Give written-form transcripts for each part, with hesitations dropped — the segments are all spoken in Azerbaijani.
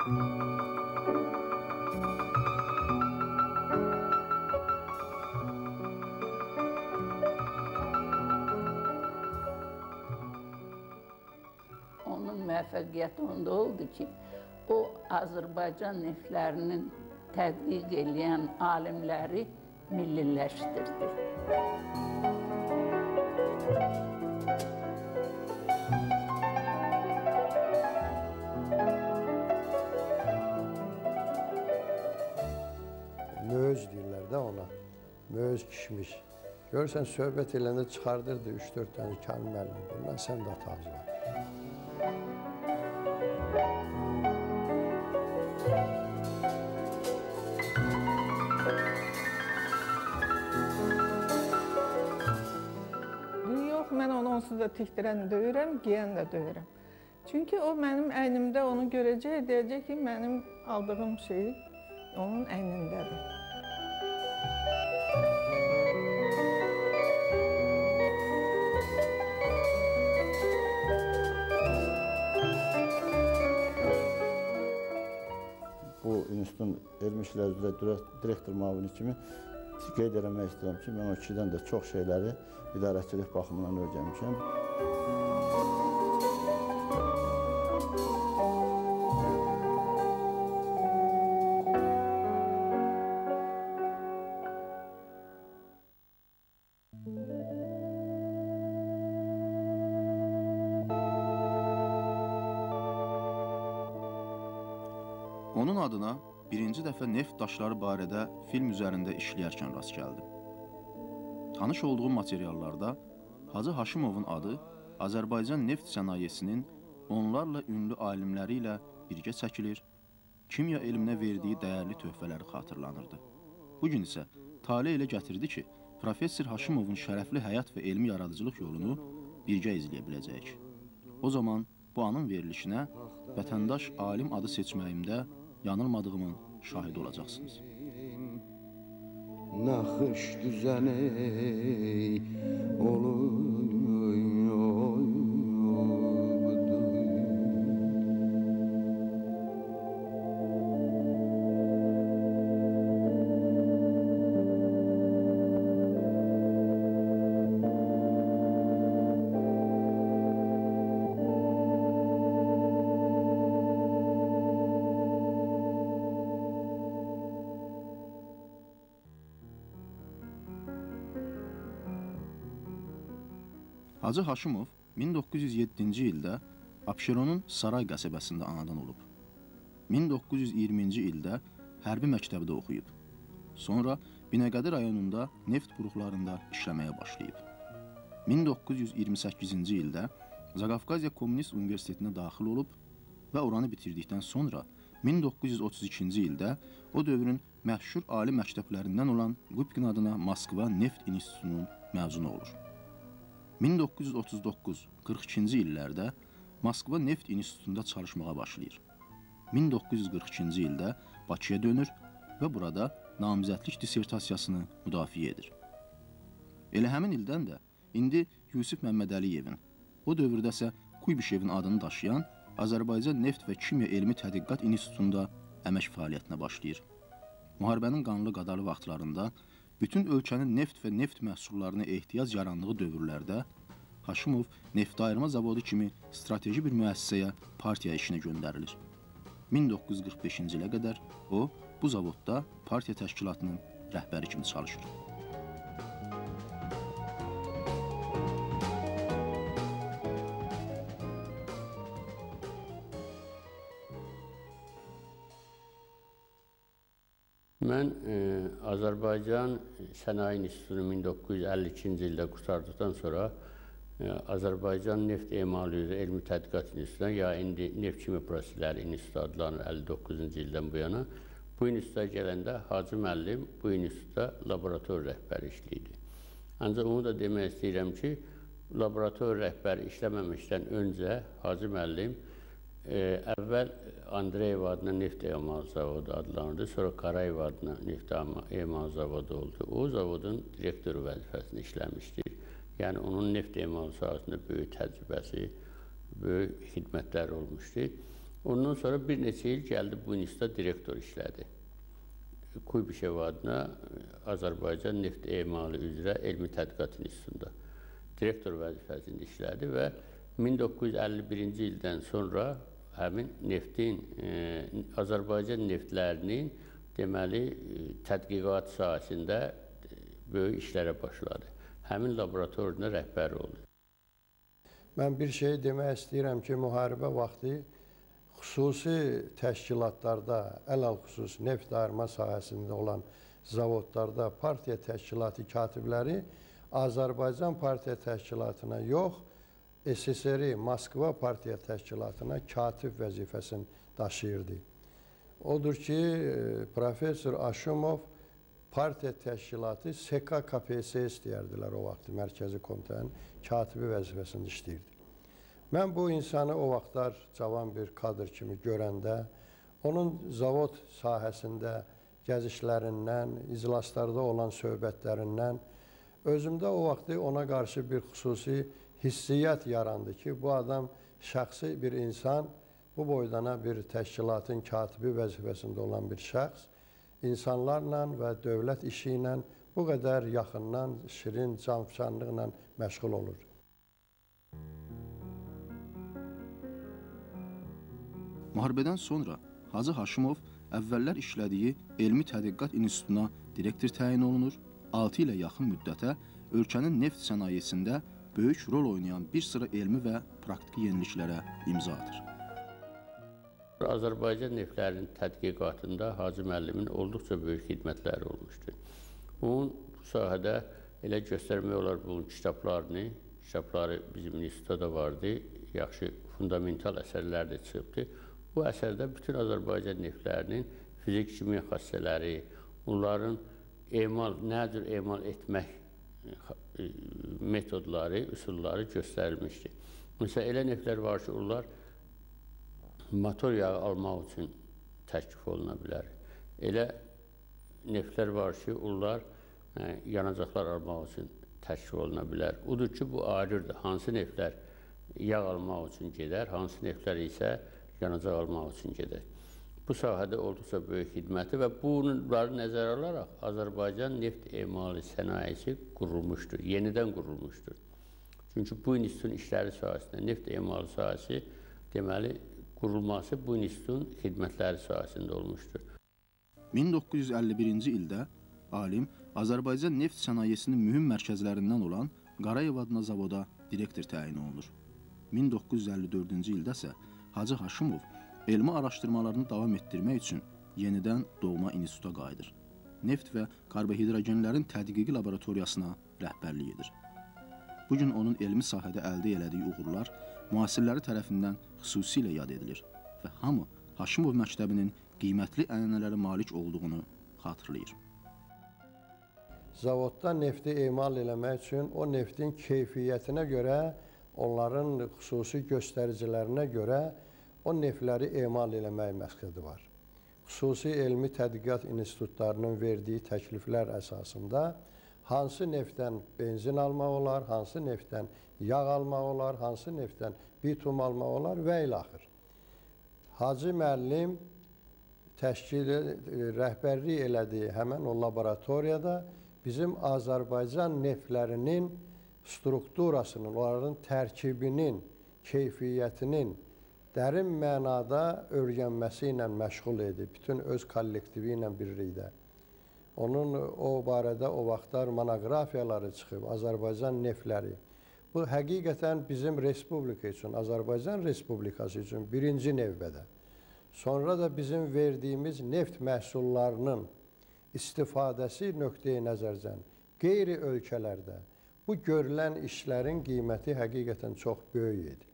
Onun müvəffəqiyyəti onda oldu ki, o Azərbaycan neftlərinin tədqiq edən alimləri milliləşdirdi. Möz deyirlər də ona, möz kişmiş. Görürsən, söhbət eləndə çıxardırdı 3-4 dənə kəlməni. Bundan sən də tacı var. Yox, mən onu onsuz da tikdirən döyürəm, giyən də döyürəm. Çünki o mənim əynimdə onu görəcək, deyəcək ki, mənim aldığım şey onun əynindədir. Bu institutun elm işləri üzrə direktor müavini kimi qeyd eləmək istəyirəm ki, mən o kişidən də çox şeyləri idarəçilik baxımından öyrənmişəm. Onun adına birinci dəfə neft daşları barədə film üzərində işləyərkən rast gəldim. Tanış olduğum materiallarda Hacı Haşimovun adı Azərbaycan neft sənayesinin onlarla ünlü alimləri ilə birgə çəkilir, kimya elminə verdiyi dəyərli töhfələri xatırlanırdı. Bugün isə tale elə gətirdi ki, Professor Haşimovun şərəfli həyat və elmi yaradıcılıq yolunu birgə izləyə biləcəyik. O zaman bu anın verilişinə vətəndaş alim adı seçməyimdə yanılmadığımın şahidi olacaqsınız. Naxış düzəni olur. Hacı Haşimov 1907-ci ildə Abşeronun Saray qəsəbəsində anadan olub. 1920-ci ildə hərbi məktəbdə oxuyub. Sonra Binəqədi rayonunda neft buruqlarında işləməyə başlayıb. 1928-ci ildə Zaqafqaziya Kommunist Universitetinə daxil olub və oranı bitirdikdən sonra 1932-ci ildə o dövrün məşhur ali məktəblərindən olan Qupkin adına Moskva Neft İnstitutunun məzunu olur. 1939-42-ci illərdə Moskva Neft İnstitutunda çalışmağa başlayır. 1942-ci ildə Bakıya dönür və burada namizədlik dissertasiyasını müdafiə edir. Elə həmin ildən də indi Yusif Məmmədəliyevin, o dövrdə isə Kuybişevin adını daşıyan Azərbaycan Neft və Kimya Elmi Tədqiqat İnstitutunda əmək fəaliyyətinə başlayır. Müharibənin qanlı qadalı vaxtlarında bütün ölkənin neft və neft məhsullarına ehtiyac yarandığı dövrlərdə Haşimov neft ayırma zavodu kimi strateji bir müəssisəyə partiya işinə göndərilir. 1945-ci ilə qədər o, bu zavodda partiya təşkilatının rəhbəri kimi çalışır. Mən Azərbaycan Sənaye İnstitutunu 1952-ci ildə qurtardıqdan sonra Azərbaycan Neft Emalı üzrə Elmi Tədqiqat İnstitutuna, ya indi Neft Kimya Prosesləri İnstitutu adlanır 59-cu ildən bu yana, bu instituta gələndə Hacı müəllim bu institutda laborator rəhbəri işləyirdi. Ancaq onu da demək istəyirəm ki, laborator rəhbəri işləməmişdən öncə Hacı müəllim əvvəl Andreyev adına neft emal zavodu adlanırdı, sonra Karayev adına neft emal zavodu oldu. O zavodun direktoru vəzifəsini işləmişdir. Yəni onun neft emal sahəsində böyük təcrübəsi, böyük xidmətlər olmuşdur. Ondan sonra bir neçə il gəldi bu institutda direktor işlədi. Kuybişev adına Azərbaycan neft emalı üzrə Elmi Tədqiqat İnstitutunda direktor vəzifəsində işlədi və 1951-ci ildən sonra həmin neftin, Azərbaycan neftlərinin deməli tədqiqat sahəsində böyük işlərə başladı. Həmin laboratoriyada rəhbər oldu. Mən bir şey demək istəyirəm ki, müharibə vaxtı xüsusi təşkilatlarda, əlal-xüsus neft ayırma sahəsində olan zavodlarda partiya təşkilatı katibləri Azərbaycan partiya təşkilatına yox, SSR Moskva partiya təşkilatına katib vəzifəsini daşıyırdı. Odur ki, Profesör Aşumov partiya təşkilatı SK-KPSS deyərdilər o vaxtı, Mərkəzi Komitənin katibi vəzifəsində işləyirdi. Mən bu insanı o vaxtlar cavan bir kadr kimi görəndə, onun zavod sahəsində gəzişlərindən, iclaslarda olan söhbətlərindən, özümdə o vaxtı ona qarşı bir xüsusi hissiyyat yarandı ki, bu adam şəxsi bir insan, bu boydana bir təşkilatın katibi vəzifəsində olan bir şəxs, insanlarla və dövlət işi ilə bu qədər yaxından, şirin, canfşanlıqla məşğul olur. Müharibədən sonra Hacı Haşimov əvvəllər işlədiyi Elmi Tədqiqat İnstitutuna direktor təyin olunur, 6 ilə yaxın müddətə ölkənin neft sənayesində böyük rol oynayan bir sıra elmi və praktiki yeniliklərə imza atır. Azərbaycan neftlərinin tədqiqatında Hacı müəllimin olduqca böyük xidmətləri olmuşdur. Onun bu sahədə elə göstərmək olar bunun kitabları bizim institutda da vardı, yaxşı fundamental əsərlər də çıxıbdı. Bu əsərdə bütün Azərbaycan neftlərinin fizik-kimya xassələri, onların nə cür emal etmək metodları, üsulları göstərilmişdir. Məsələn, elə neftlər var ki, onlar motor yağı almaq üçün təklif oluna bilər. Elə neftlər var ki, onlar yanacaqlar almaq üçün təklif oluna bilər. Odur ki, bu ayrıdır. Hansı neftlər yağ almaq üçün gedər, hansı neftlər isə yanacaq almaq üçün gedək. Bu sahədə olduqca böyük xidməti və bunları nəzərə alaraq Azərbaycan neft emalı sənayesi qurulmuşdur, yenidən qurulmuşdur. Çünki bu institutun işləri sahəsində neft emalı sahəsi deməli qurulması bu institutun xidmətləri sahəsində olmuşdur. 1951-ci ildə alim Azərbaycan neft sənayesinin mühüm mərkəzlərindən olan Qarayev adına zavoda direktor təyin olunur. 1954-cü ildə isə Hacı Haşimov elmi araşdırmalarını davam etdirmək üçün yenidən doğma instituta qayıdır. Neft və karbohidrogenlərin tədqiqi laboratoriyasına rəhbərlik edir. Bugün onun elmi sahədə əldə elədiyi uğurlar müasirləri tərəfindən xüsusilə yad edilir və hamı Haşimov məktəbinin qiymətli ənənələrə malik olduğunu xatırlayır. Zavodda nefti emal eləmək üçün o neftin keyfiyyətinə görə, onların xüsusi göstəricilərinə görə o neftləri emal eləmək məqsədi var. Xüsusi elmi tədqiqat institutlarının verdiyi təkliflər əsasında hansı neftdən benzin almaq olar, hansı neftdən yağ almaq olar, hansı neftdən bitum almaq olar və ilaxır. Hacı müəllim rəhbərlik elədiyi həmən o laboratoriyada bizim Azərbaycan neftlərinin strukturasının, onların tərkibinin, keyfiyyətinin dərin mənada öyrənməsi ilə məşğul edib, bütün öz kollektivi ilə birlikdə. Onun o barədə o vaxtlar monoqrafiyaları çıxıb, Azərbaycan neftləri. Bu, həqiqətən bizim respublika üçün, Azərbaycan Respublikası üçün birinci növbədə. Sonra da bizim verdiyimiz neft məhsullarının istifadəsi nöqteyi nəzərdən qeyri ölkələrdə bu görülən işlərin qiyməti həqiqətən çox böyük idi.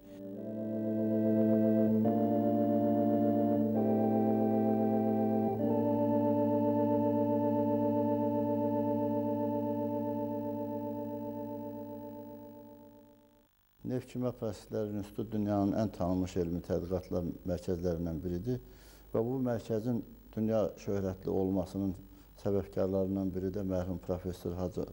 Neft-Kimya Prosesləri İnstitutu dünyanın ən tanınmış elmi tədqiqatlar mərkəzlərindən biridir və bu mərkəzin dünya şöhrətli olmasının səbəbkarlarından biri də mərhum Profesör Hacı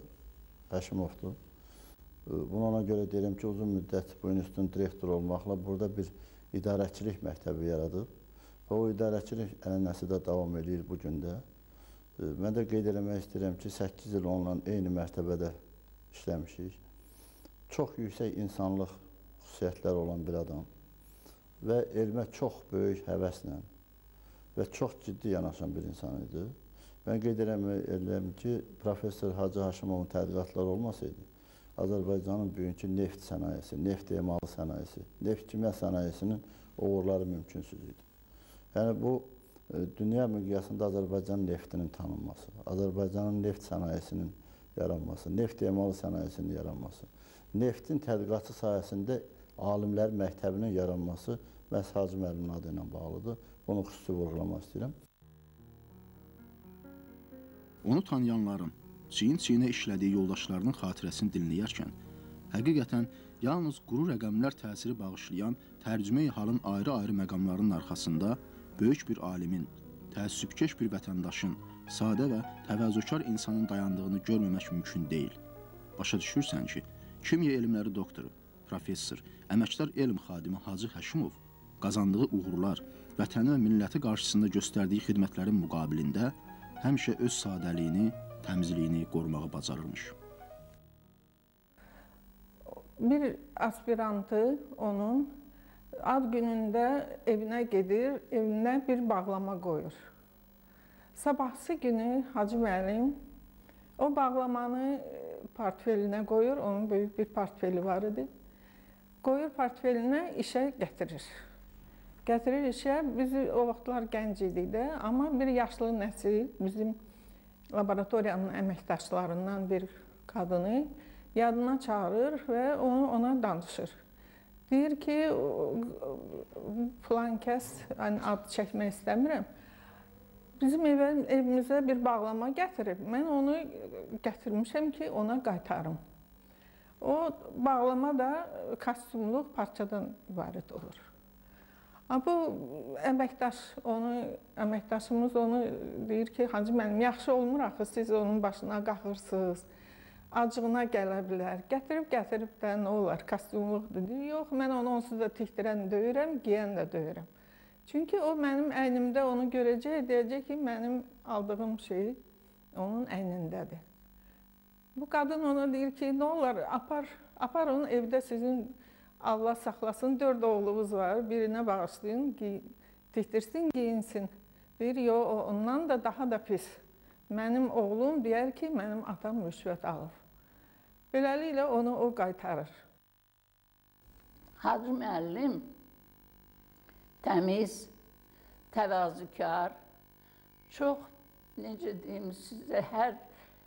Həşimovdur. Bunu ona görə deyirəm ki, uzun müddət bu institutun direktoru olmaqla burada bir idarəçilik məktəbi yaradıb və o idarəçilik ənənəsi də davam edir bu gün də. Mən də qeyd eləmək istəyirəm ki, 8 il onunla eyni mərtəbədə işləmişik. Çox yüksək insanlıq xüsusiyyətləri olan bir adam və elmə çox böyük həvəslə və çox ciddi yanaşan bir insan idi. Mən qeyd edirəm ki, Professor Hacı Haşimovun tədqiqatları olmasaydı, Azərbaycanın bugünkü neft sənayesi, neft emalı sənayesi, neft kimya sənayesinin uğurları mümkünsüz idi. Yəni bu, dünya miqyasında Azərbaycan neftinin tanınması, Azərbaycanın neft sənayesinin yaranması, neft emalı sənayesinin yaranması, neftin tədqiqatı sayəsində alimlər məktəbinin yaranması məhz Hacı müəllimin adı ilə bağlıdır. Bunu xüsusi vurğulamaq istəyirəm. Onu tanıyanların, çiyin-çiyinə işlədiyi yoldaşlarının xatirəsini dinləyərkən, həqiqətən yalnız quru rəqəmlər təsiri bağışlayan tərcümeyi halın ayrı-ayrı məqamlarının arxasında böyük bir alimin, təəssübkeş bir vətəndaşın, sadə və təvazökar insanın dayandığını görməmək mümkün deyil. Başa düşürsən ki, kimya elmləri doktoru, professor, əməkdar elm xadimi Hacı Həşimov qazandığı uğurlar, vətəni və milləti qarşısında göstərdiyi xidmətlərin müqabilində həmişə öz sadəliyini, təmizliyini qorumağı bacarırmış. Bir aspirantı onun ad günündə evinə gedir, evinə bir bağlama qoyur. Sabahsı günü Hacı müəllim o bağlamanı portfelinə qoyur, onun böyük bir portfeli var idi. Qoyur portfelinə işə gətirir. Gətirir işə, biz o vaxtlar gənc idik də, amma bir yaşlı nəsil, bizim laboratoriyanın əməkdaşlarından bir qadını yadına çağırır və ona danışır. Deyir ki, filan kəs, ad çəkmək istəmirəm, bizim evimizə bir bağlama gətirib. Mən onu gətirmişəm ki, ona qaytarım. O bağlama da kostyumluq parçadan ibarət olur. Bu əməkdaşımız onu deyir ki, Hacı müəllim, yaxşı olmur axı, siz onun başına qalxırsınız, acığına gələ bilər. Gətirib də nə olar, kostyumluqdur. Deyir, yox, mən onu onsuz da tikdirən döyürəm, giyən də döyürəm. Çünki o mənim əynimdə onu görəcək, deyəcək ki, mənim aldığım şey onun əynindədir. Bu qadın ona deyir ki, nə olar, apar onu evdə sizin Allah saxlasın, 4 oğlunuz var, birinə bağışlayın, tikdirsin, giyinsin. Deyir, yox, ondan da daha da pis. Mənim oğlum deyər ki, mənim atam rüşvət alır. Beləliklə onu o qaytarır. Hacı müəllim təmiz, təvazükar, çox, necə deyim sizə, hər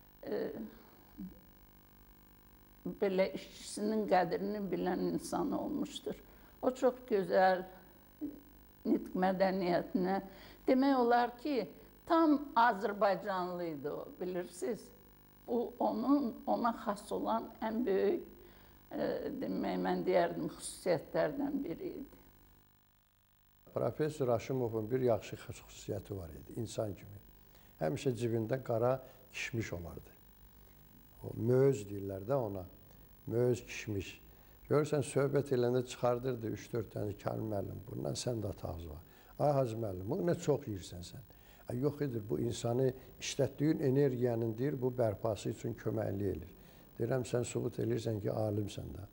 belə işçisinin qədrini bilən insan olmuşdur. O çox gözəl nitq mədəniyyətinə, demək olar ki, tam Azərbaycanlı idi o, bilirsiniz. Bu, ona xas olan ən böyük, demək, mən deyərdim, xüsusiyyətlərdən biri idi. Professor Haşimovun bir yaxşı xüsusiyyəti var idi, insan kimi. Həmişə cibində qara kişmiş olardı. O, möz deyirlər də ona, möz kişmiş. Görürsən, söhbət eləndə çıxardırdı 3-4 dənə Kamil müəllim, bundan sən də tağız var. Ay Hacı müəllim, bunu nə çox yiyirsən sən? Yox edir, bu insanı işlətdiyin energiyanın deyir, bu bərpası üçün köməkli edir. Deyirəm, sən sübut edirsən ki, alimsən də.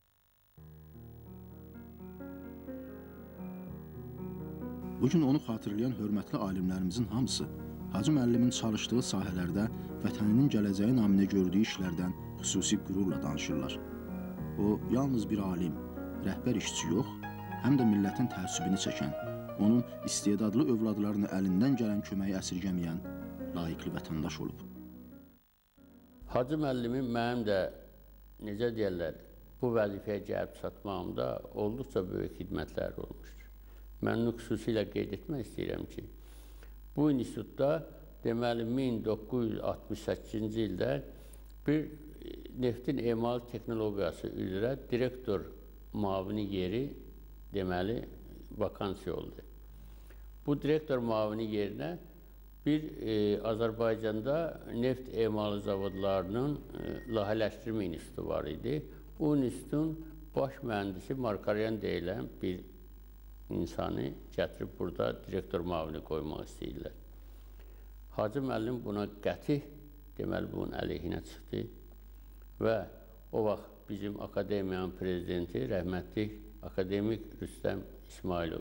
Bugün onu xatırlayan hörmətli alimlərimizin hamısı Hacı müəllimin çalışdığı sahələrdə vətəninin gələcəyi naminə gördüyü işlərdən xüsusi qürurla danışırlar. O, yalnız bir alim, rəhbər işçi yox, həm də millətin təəssübünü çəkən, onun istedadlı övladlarını əlindən gələn köməyi əsirgəməyən layiqli vətəndaş olub. Hacı müəllimin mənim də, necə deyərlər, bu vəzifəyə gəlib çatmağımda olduqca böyük xidmətləri olmuşdur. Mən xüsusilə qeyd etmək istəyirəm ki, bu institutda deməli 1968-ci ildə bir neftin emal texnologiyası üzrə direktor müavini yeri deməli vakansiya oldu. Bu direktor müavini yerinə bir Azərbaycanda neft emalı zavodlarının layihələşdirmə institutu var idi. Bu institutun baş mühəndisi Markaryan deyilən bir insanı gətirib burada direktor müavini qoymaq istəyirlər. Hacı müəllim buna qəti, deməli bunun əleyhinə çıxdı və o vaxt bizim akademiyanın prezidenti rəhmətli akademik Rüstəm İsmailov.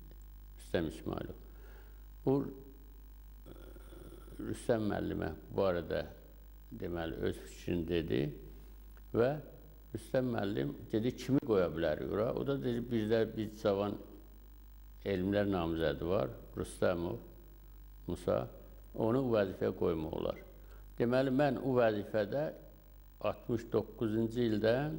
Bu Rüstəm müəllimə bu arada deməli öz fikrini dedi və Rüstəm müəllim dedi kimi qoya bilərik ora. O da dedi bizdə bir cavan elmlər namizədi var, Rüstəmov, Musa, onu o vəzifəyə qoymaq olar. Deməli, mən o vəzifədə 69-cu ildən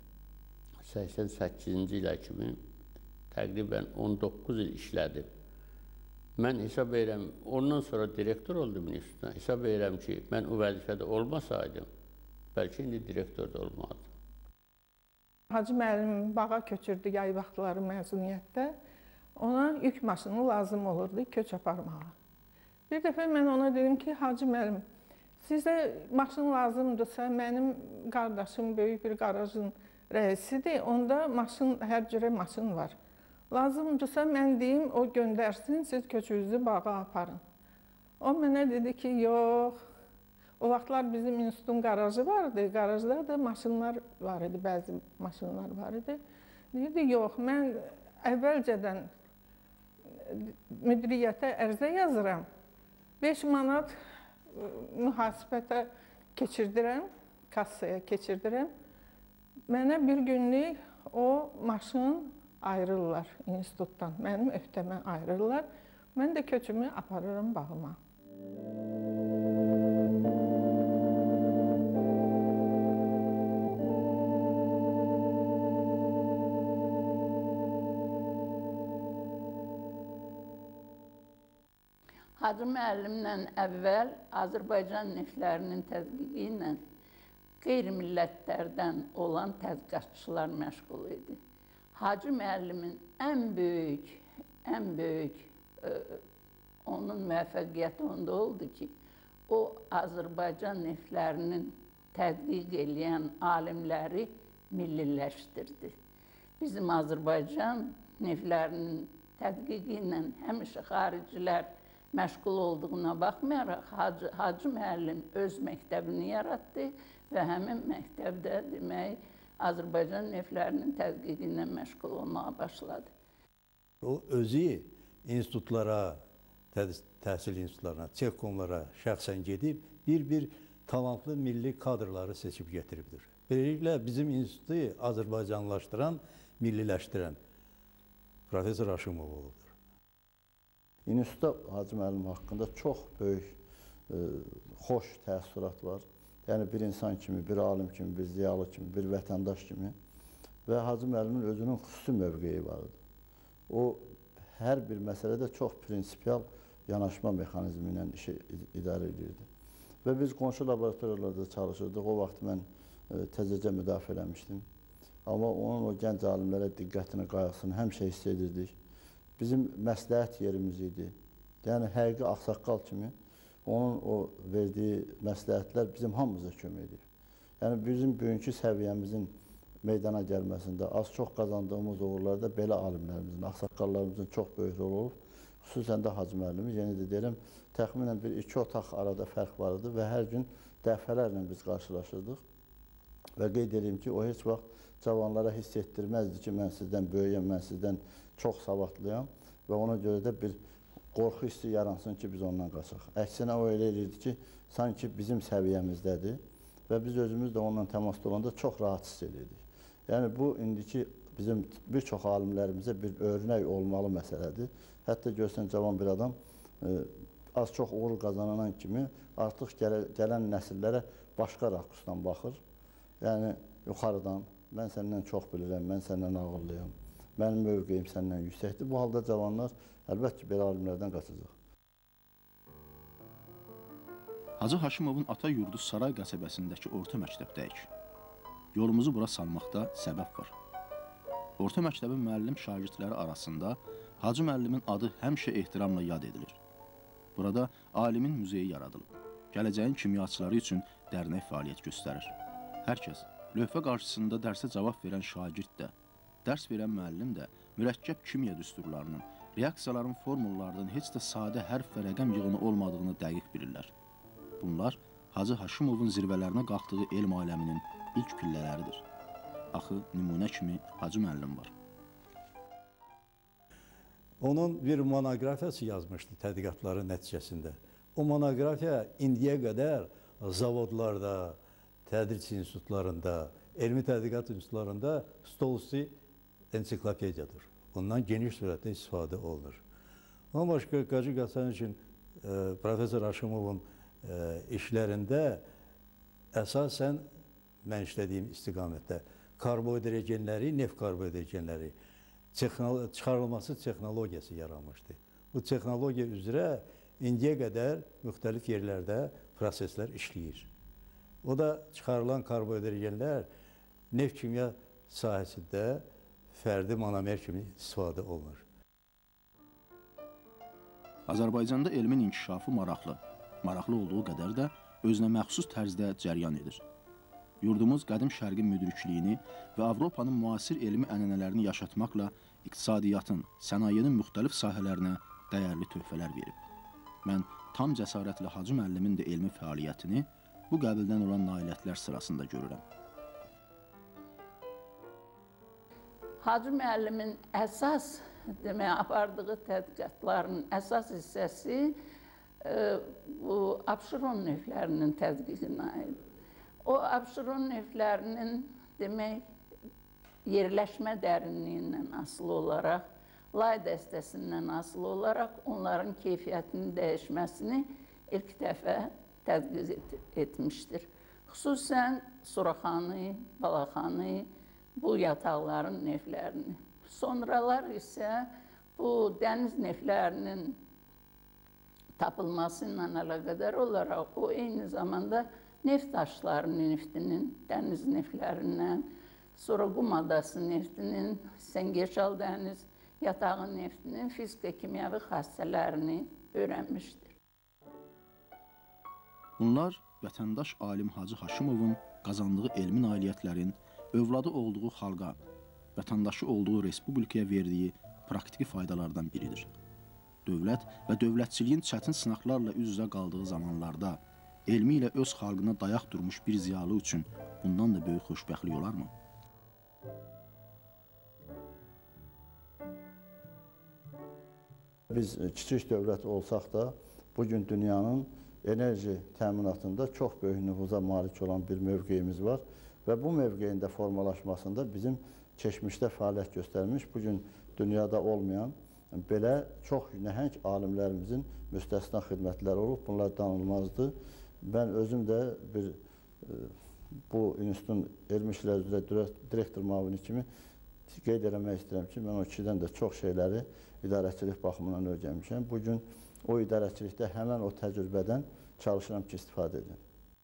88-ci ilə kimi təqribən 19 il işlədim. Mən hesab edirəm, ondan sonra direktor oldum institutdan. Hesab edirəm ki, mən o vəzifədə olmasaydım, bəlkə indi direktor da olmazdım. Hacı müəllim bağa köçürdü yay vaxtları məzuniyyətdə. Ona yük maşını lazım olurdu köç aparmağa. Bir dəfə mən ona dedim ki, Hacı müəllim, sizə maşın lazımdırsa, mənim qardaşım böyük bir qarajın rəisidir, onda hər cürə maşın var. Lazımdırsa, mən deyim, o göndərsin, siz köçünüzü bağa aparın. O mənə dedi ki, yox, o vaxtlar bizim institutun qarajı vardı, qarajda da maşınlar var idi, bəzi maşınlar var idi. Dedi, yox, mən əvvəlcədən müdiriyyətə ərizə yazıram, 5 manat mühasibətə keçirdirəm, kassaya keçirdirəm. Mənə bir günlük o maşın ayrılırlar institutdan, mənim öhdəmə ayrılırlar. Mən də köçümü aparıram bağıma. Hacı müəllimlə əvvəl Azərbaycan neftlərinin tədqiqi ilə qeyri-millətlərdən olan tədqiqatçılar məşğul idi. Hacı müəllimin ən böyük onun müvəffəqiyyəti onda oldu ki, o Azərbaycan neftlərinin tədqiq eləyən alimləri milliləşdirdi. Bizim Azərbaycan neftlərinin tədqiqi ilə həmişə xaricilər məşğul olduğuna baxmayaraq, Hacı müəllim öz məktəbini yaratdı və həmin məktəbdə demək, Azərbaycan neftlərinin tədqiqi ilə məşğul olmağa başladı. O özü institutlara, təhsil institutlarına, texnikumlara şəxsən gedib, bir talantlı milli kadrları seçib getiribdir. Beləliklə, bizim institutu Azərbaycanlaşdıran, milliləşdirən Profesor Aşımov olubdur. İnstitutda Hacı müəllim haqqında çox böyük, xoş təəssürat var. Yəni, bir insan kimi, bir alim kimi, bir ziyalı kimi, bir vətəndaş kimi və Hacı müəllimin özünün xüsusi mövqeyi vardı. O, hər bir məsələdə çox prinsipial yanaşma mexanizmi ilə işi idarə edirdi. Və biz qonşu laboratoriyalarda çalışırdıq. O vaxt mən təzəcə müdafiə eləmişdim. Amma onun o gənc alimlərə diqqətini, qayğısını həmişə hiss edirdik. Bizim məsləhət yerimiz idi. Yəni, həqiqi ağsaqqal kimi onun o verdiyi məsləhətlər bizim hamımıza kömək edir. Yəni, bizim bugünkü səviyyəmizin meydana gəlməsində, az-çox qazandığımız uğurlarda belə alimlərimizin, ağsaqqallarımızın çox böyük rolu olub. Xüsusən də Hacı müəllimiz, yenə də deyirəm, təxminən bir 2 otaq arada fərq vardı və hər gün dəfələrlə biz qarşılaşırdıq. Və qeyd edeyim ki, o heç vaxt cavanlara hiss etdirməzdi ki, mən sizdən böyüyəm, mən sizdən çox savadlıyam və ona görə də bir qorxu hissi yaransın ki, biz ondan qaçaq. Əksinə o elə edirdi ki, sanki bizim səviyyəmizdədir və biz özümüz də onunla təmasda olanda çox rahat hiss edirdik. Yəni, bu, indiki bizim bir çox alimlərimizə bir örnək olmalı məsələdir. Hətta görsən, cavan bir adam az-çox uğur qazanan kimi artıq gələn nəsillərə başqa rakusdan baxır. Yəni, yuxarıdan, mən səndən çox bilirəm, mən səndən ağıllıyam, mənim mövqeyim səndən yüksəkdir. Bu halda cavanlar əlbəttə ki, belə alimlərdən qaçacaq. Hacı Haşimovun ata yurdu Saray qəsəbəsindəki orta məktəbdəyik. Yolumuzu bura salmaqda səbəb var. Orta məktəbin müəllim şagirdləri arasında Hacı müəllimin adı həmişə ehtiramla yad edilir. Burada alimin muzeyi yaradılıb. Gələcəyin kimyaçıları üçün dərnək fəaliyyət göstərir. Hər kəs, lövhə qarşısında dərsə cavab verən şagird də, Dərs verən müəllim də mürəkkəb kimya düsturlarının, reaksiyaların formullarının heç də sadə hərf və rəqəm yığını olmadığını dəqiq bilirlər. Bunlar Hacı Haşimovun zirvələrinə qalxdığı elm aləminin ilk pillələridir. Axı nümunə kimi Hacı müəllim var. Onun bir monoqrafiyası yazmışdı tədqiqatların nəticəsində. O monoqrafiya indiyə qədər zavodlarda, tədris institutlarında, elmi tədqiqat institutlarında stolüstü ensiklopediyadır. Bundan geniş surətdə istifadə olunur. Ondan başqa Qacı Qasaniçin Profesor Haşimovun işlərində əsasən mən işlədiyim istiqamətdə karbohidrogenləri, neft karbohidrogenləri çıxarılması texnologiyası yaranmışdı. Bu texnologiya üzrə indiyə qədər müxtəlif yerlərdə proseslər işləyir. O da çıxarılan karbohidrogenlər neft kimya sahəsində fərdi monomer kimi istifadə olunur. Azərbaycanda elmin inkişafı maraqlı olduğu qədər də özünə məxsus tərzdə cəryan edir. Yurdumuz qədim şərqin müdrikliyini və Avropanın müasir elmi ənənələrini yaşatmaqla iqtisadiyyatın, sənayenin müxtəlif sahələrinə dəyərli töhfələr verib. Mən tam cəsarətlə Hacı müəllimin də elmi fəaliyyətini bu qəbildən olan nailiyyətlər sırasında görürəm. Hacı müəllimin əsas apardığı tədqiqatların əsas hissəsi bu Abşeron neflərinin tədqiqinə aid. O Abşeron neflərinin yerləşmə dərinliyindən asılı olaraq, lay dəstəsindən asılı olaraq onların keyfiyyətinin dəyişməsini ilk dəfə tədqiq etmişdir. Xüsusən Suraxanı, Balaxanı, bu yataqların neflərini. Sonralar isə bu dəniz neflərinin tapılması ilə əlaqədar olaraq o eyni zamanda neft daşları neftinin, dəniz neftlərindən, sonra Qum adası neftinin, Səngəşal dəniz yatağı neftinin fizika-kimyəvi xassələrini öyrənmişdir. Bunlar vətəndaş alim Hacı Haşimovun qazandığı elmi nailiyyətlərin övladı olduğu xalqa, vətəndaşı olduğu respublikaya verdiyi praktiki faydalardan biridir. Dövlət və dövlətçiliyin çətin sınaqlarla üz-üzə qaldığı zamanlarda elmi ilə öz xalqına dayaq durmuş bir ziyalı üçün bundan da böyük xoşbəxtlik olarmı? Biz kiçik dövlət olsaq da, bugün dünyanın enerji təminatında çox böyük nüfuza malik olan bir mövqeyimiz var və bu mövqeyin də formalaşmasında bizim keçmişdə fəaliyyət göstərmiş, bugün dünyada olmayan belə çox nəhəng alimlərimizin müstəsna xidmətləri olub, bunlar danılmazdır. Mən özüm də bu institutun elmi işlər üzrə direktor müavini kimi qeyd eləmək istəyirəm ki, mən o kişidən də çox şeyləri idarəçilik baxımından öyrənmişəm. Bugün o idarəçilikdə həmən o təcrübədən çalışıram ki, istifadə edin.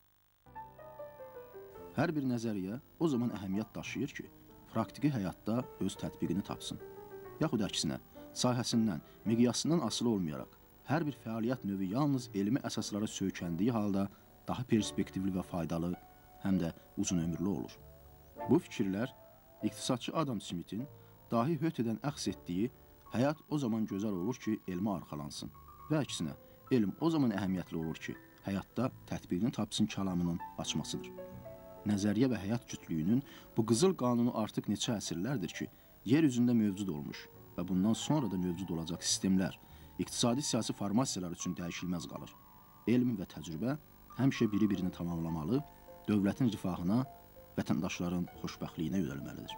Hər bir nəzəriyyə o zaman əhəmiyyət daşıyır ki, praktiki həyatda öz tətbiqini tapsın. Yaxud əksinə, sahəsindən, miqyasından asılı olmayaraq, hər bir fəaliyyət növü yalnız elmi əsaslara söykəndiyi halda daha perspektivli və faydalı, həm də uzun ömürlü olur. Bu fikirlər iqtisadçı Adam Smithin dahi Hötedən əxs etdiyi həyat o zaman gözəl olur ki, elmə arxalansın və əksinə, elm o zaman əhəmiyyətli olur ki, həyatda tətbiqini tapsın kəlamının açmasıdır. Nəzəriyyə və həyat cütlüyünün bu qızıl qanunu artıq neçə əsrlərdir ki, yer üzündə mövcud olmuş və bundan sonra da mövcud olacaq sistemlər, iqtisadi-siyasi formasiyalar üçün dəyişilməz qalır. Elm və təcrübə həmişə biri-birini tamamlamalı, dövlətin rifahına, vətəndaşların xoşbəxtliyinə yönəlməlidir.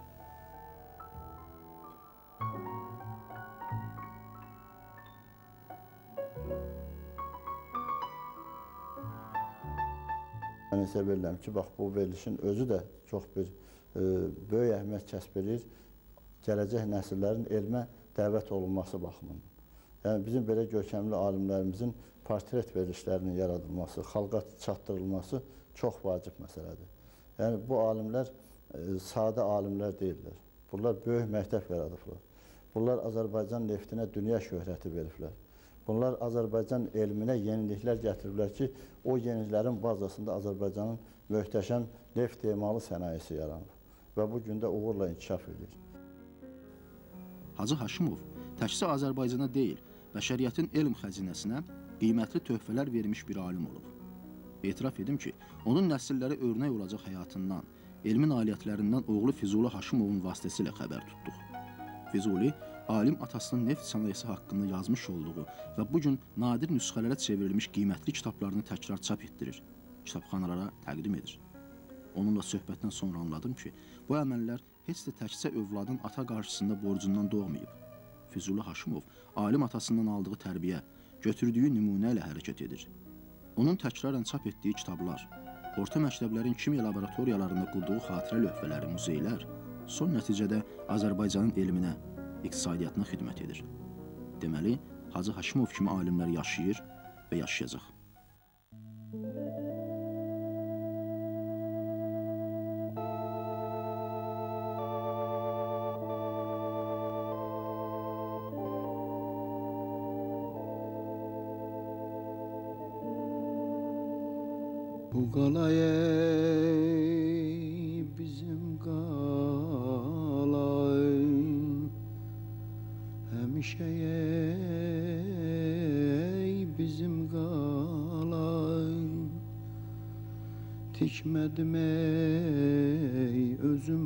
Mən hesab edirəm ki, bax, bu verilişin özü də çox bir böyük əhəmiyyət kəsb edir gələcək nəsillərin elmə dəvət olunması baxımından. Yəni, bizim belə görkəmli alimlərimizin portret verilişlərinin yaradılması, xalqa çatdırılması çox vacib məsələdir. Yəni, bu alimlər sadə alimlər deyirlər. Bunlar böyük məktəb yaradıblar. Bunlar Azərbaycan neftinə dünya şöhrəti veriblər. Bunlar Azərbaycan elminə yeniliklər gətiriblər ki, o yeniliklərin bazasında Azərbaycanın möhtəşəm neft emalı sənayesi yaranıb və bu gün də uğurla inkişaf edir. Hacı Haşimov təkcə Azərbaycana deyil, bəşəriyyətin elm xəzinəsinə qiymətli töhfələr vermiş bir alim olub. Etiraf edim ki, onun nəsilləri örnək olacaq həyatından, elmi nailiyyətlərindən oğlu Füzuli Haşimovun vasitəsilə xəbər tutduq. Füzuli, alim atasının neft sənayesi haqqında yazmış olduğu və bugün nadir nüsxələrə çevrilmiş qiymətli kitablarını təkrar çap etdirir, kitabxanalara təqdim edir. Onunla söhbətdən sonra anladım ki, bu əməllər heç də təkcə övladın ata qarşısında borcundan doğmayıb. Füzuli Haşimov alim atasından aldığı tərbiyə, götürdüyü nümunə ilə hərəkət edir. Onun təkrarən çap etdiyi kitablar, orta məktəblərin kimya laboratoriyalarında qurduğu xatirə lövhələri, muzeylər son nəticədə Azərbaycanın elminə, iqtisadiyyatına xidmət edir. Deməli, Hacı Haşimov kimi alimlər yaşayır və yaşayacaq. Bu qalay bizim qalay, həmişəyey bizim qalay. Tikmədim ey özüm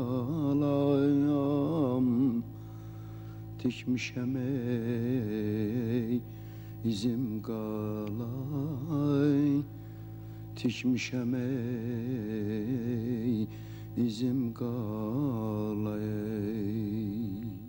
qalayam, tikmişəm ey izim qalay. Tikmişəm ey izim qalay.